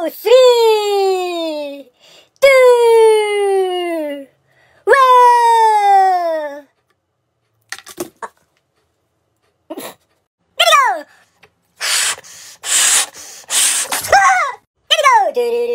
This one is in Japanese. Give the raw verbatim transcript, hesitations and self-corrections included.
スリー、ツー、ワン。あ。レディゴー。レディゴー。ドゥルル